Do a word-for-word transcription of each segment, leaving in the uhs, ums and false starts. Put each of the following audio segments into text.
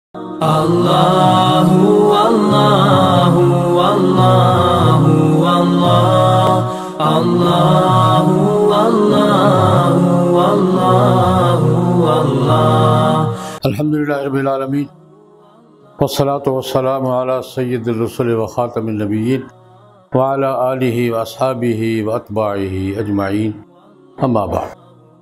اللہ اللہ اللہ اللہ اللہ اللہ اللہ الحمدللہ رب العالمین والصلاة والسلام علی سید الرسل و خاتم النبیین وعلی آلہ واصحابہ واتباعہ اجمعین، اما بعد۔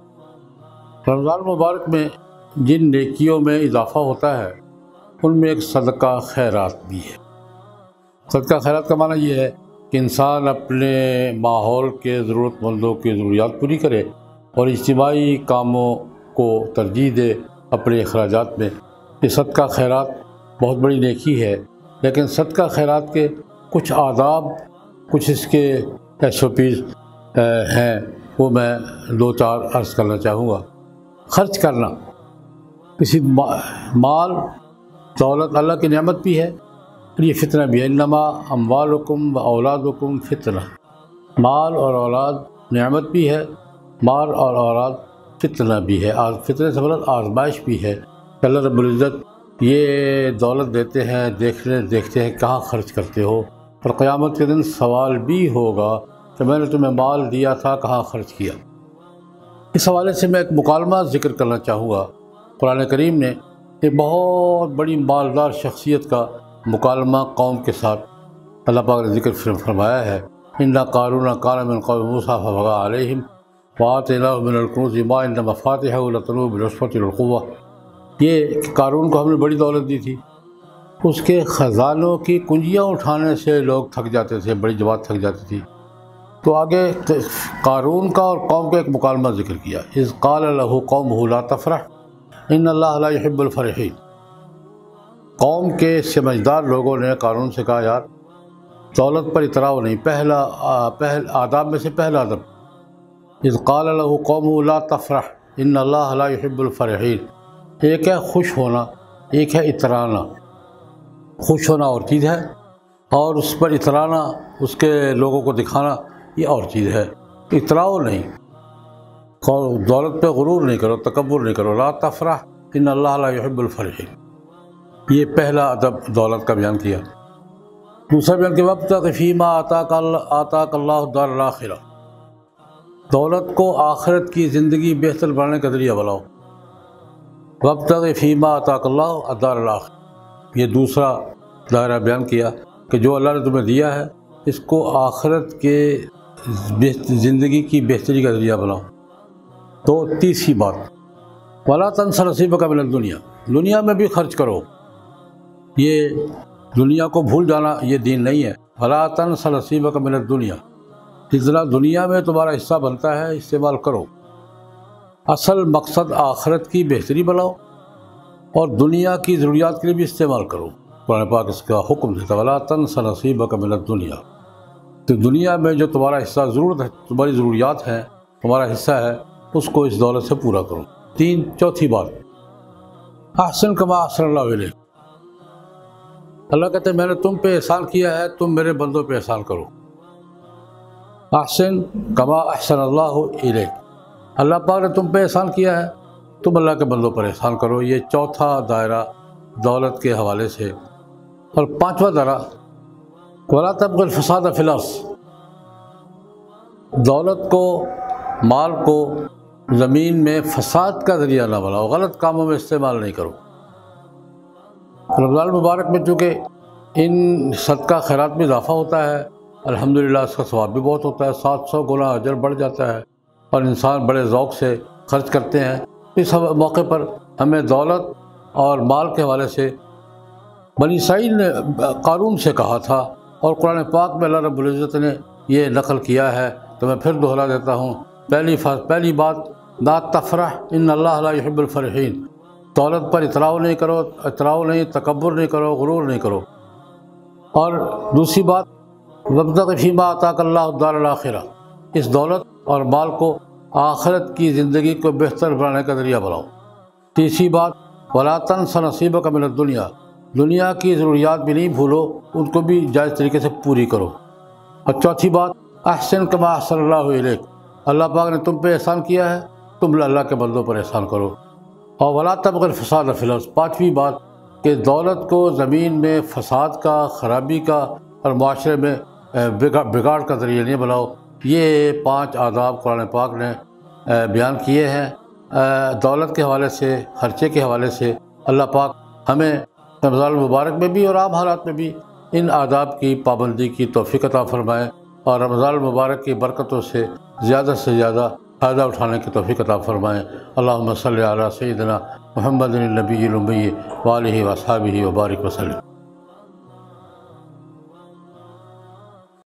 رمضان مبارک میں جن نیکیوں میں اضافہ ہوتا ہے ان میں ایک صدقہ خیرات بھی ہے۔ صدقہ خیرات کا معنی یہ ہے کہ انسان اپنے ماحول کے ضرورت مندوں کی ضروریات پوری کرے اور اجتماعی کاموں کو ترجیح دے اپنے اخراجات میں۔ یہ صدقہ خیرات بہت بڑی نیکی ہے، لیکن صدقہ خیرات کے کچھ آداب، کچھ اس کے ایس او پیز ہیں، وہ میں دو چار عرض کرنا چاہوں گا۔ خرچ کرنا، کسی مال دولت اللہ کی نعمت بھی ہے اور یہ فتنہ بھی ہے۔ انما اموالکم و اولادکم فتنہ، مال اور اولاد نعمت بھی ہے، مال اور اولاد فتنہ بھی ہے، اور فتنہ سے مراد آزمائش بھی ہے۔ اللہ رب العزت یہ دولت دیتے ہیں، دیکھنے دیکھتے ہیں کہاں خرچ کرتے ہو، اور قیامت کے دن سوال بھی ہوگا کہ میں نے تمہیں مال دیا تھا، کہاں خرچ کیا۔ اس حوالے سے میں ایک مکالمہ ذکر کرنا چاہوں گا۔ قرآن کریم نے ایک بہت بڑی مالدار شخصیت کا مکالمہ قوم کے ساتھ اللہ پاک نے ذکر فرمایا ہے۔ اِنَّ قَارُونَ كَانَ مِن قَوْمِ مُوسَىٰ فَبَغَىٰ عَلَيْهِمْ وَآتَيْنَاهُ مِنَ الْكُنُوزِ مَا إِنَّ مَفَاتِحَهُ لَتَنُوءُ بِالْعُصْبَةِ أُولِي الْقُوَّةِ۔ یہ قارون کو ہم نے بڑی دولت دی تھی، اس کے خزانوں کی کنجیاں اٹھانے سے لوگ تھک جاتے تھے، بڑی جماعت تھک جاتی تھی۔ تو آگے قارون کا اور قوم کا ایک مکالمہ ذکر کیا۔ اذ قال له قومه لا تفرح ان اللہ لا يحب الفرحین۔ قوم کے سمجھدار لوگوں نے قارون سے کہا، یار دولت پر اتراؤ نہیں، پہلا پہل آداب میں سے پہلا ادب۔ اذ قال له قومه لا تفرح ان اللہ لا يحب الفرحین۔ ایک ہے خوش ہونا، ایک ہے اترانا۔ خوش ہونا اور چیز ہے، اور اس پر اترانا، اس کے لوگوں کو دکھانا، یہ اور چیز ہے۔ اتراؤ نہیں، دولت پہ غرور نہیں کرو، تکبر نہیں کرو۔ لا تفرح ان اللہ لا يحب الفرحین، یہ پہلا ادب دولت کا بیان کیا۔ دوسرا بیان کہ وابتغ فیما آتاک آتاک اللہ الدار الآخرہ، دولت کو آخرت کی زندگی بہتر بنانے کا ذریعہ بناؤ۔ وابتغ فیما آتاک اللہ الدار الآخرہ، یہ دوسرا دائرہ بیان کیا کہ جو اللہ نے تمہیں دیا ہے اس کو آخرت کے زندگی کی بہتری کا ذریعہ بناؤ۔ تو تیسری بات، وَلَا تَنْسَ نَصِيبَكَ مِنَ الدُّنْيَا، دنیا میں بھی خرچ کرو۔ یہ دنیا کو بھول جانا یہ دین نہیں ہے۔ وَلَا تَنْسَ نَصِيبَكَ مِنَ الدُّنْيا، جتنا دنیا میں تمہارا حصہ بنتا ہے استعمال کرو۔ اصل مقصد آخرت کی بہتری بناؤ اور دنیا کی ضروریات کے لیے بھی استعمال کرو۔ قرآن پاک اس کا حکم دیتا ہے، وَلَا تَنْسَ نَصِيبَكَ مِنَ الدُّنْيا، تو دنیا میں جو تمہارا حصہ ضرورت ہے، تمہاری ضروریات ہیں، تمہارا حصہ ہے، اس کو اس دولت سے پورا کرو۔ تین چوتھی بات، احسن کما احسن اللہ علیہ، اللہ کہتے ہیں میں نے تم پہ احسان کیا ہے، تم میرے بندوں پہ احسان کرو۔ احسن کما احسن اللہ علیہ، اللہ پاک نے تم پہ احسان کیا ہے، تم اللہ کے بندوں پر احسان کرو۔ یہ چوتھا دائرہ دولت کے حوالے سے۔ اور پانچواں دائرہ، وَلَا تَبْغِ الْفَسَادَ فِي الْأَرْضِ، دولت کو، مال کو زمین میں فساد کا ذریعہ نہ بناؤ، غلط کاموں میں استعمال نہیں کرو۔ رمضان مبارک میں چونکہ ان صدقہ خیرات میں اضافہ ہوتا ہے، الحمدللہ اس کا ثواب بھی بہت ہوتا ہے، سات سو گنا اجر بڑھ جاتا ہے، اور انسان بڑے ذوق سے خرچ کرتے ہیں۔ اس موقع پر ہمیں دولت اور مال کے حوالے سے بنی اسرائیل نے قارون سے کہا تھا، اور قرآن پاک میں اللہ رب العزت نے یہ نقل کیا ہے، تو میں پھر دہرا دیتا ہوں۔ پہلی پہلی بات، لا تفرح ان اللہ لا يحب الفرحین، دولت پر اتراؤ نہیں کرو، اتراؤ نہیں، تکبر نہیں کرو، غرور نہیں کرو۔ اور دوسری بات، وابتغ فیما آتاک اللہ الدار الآخرہ، اس دولت اور مال کو آخرت کی زندگی کو بہتر بنانے کا ذریعہ بناؤ۔ تیسری بات، وَلَا تَنْسَ نَصِيبَكَ مِنَ الدُّنْيَا، دنیا کی ضروریات بھی نہیں بھولو، ان کو بھی جائز طریقے سے پوری کرو۔ اور چوتھی بات، احسن کما احسن اللہ علیک، اللہ پاک نے تم پہ احسان کیا ہے، تم اللہ کے بندوں پر احسان کرو۔ اور ولا تبغ الفساد فی الارض، پانچویں بات کہ دولت کو زمین میں فساد کا، خرابی کا اور معاشرے میں بگاڑ کا ذریعہ نہیں بناؤ۔ یہ پانچ آداب قرآن پاک نے بیان کیے ہیں۔ دولت کے حوالے سے، خرچے کے حوالے سے اللہ پاک ہمیں رمضان المبارک میں بھی اور عام حالات میں بھی ان آداب کی پابندی کی توفیق عطا فرمائے، اور رمضان المبارک کی برکتوں سے زیادہ سے زیادہ فائدہ اٹھانے کی توفیق عطا فرمائیں۔ اللہم صلی علی سیدنا محمد النبی الامی وآلہ واصحابہ وبارک وسلم۔